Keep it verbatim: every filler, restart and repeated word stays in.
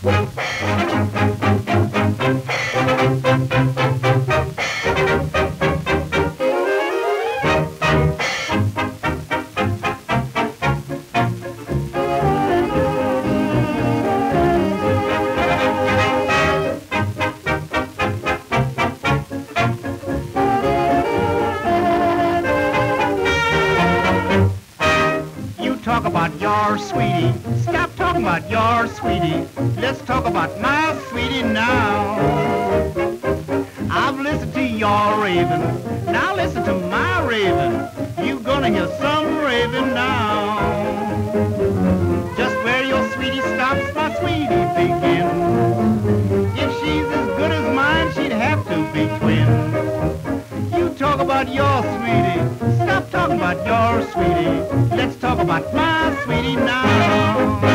Talk about your sweetie. Stop talking about your sweetie. Let's talk about my sweetie now. I've listened to your raving. Now listen to my raving. You gonna hear some raving now. Just where your sweetie stops, my sweetie begins. If she's as good as mine, she'd have to be twin. You talk about your sweetie. Stop talking about your sweetie. Let's talk about my sweetie now.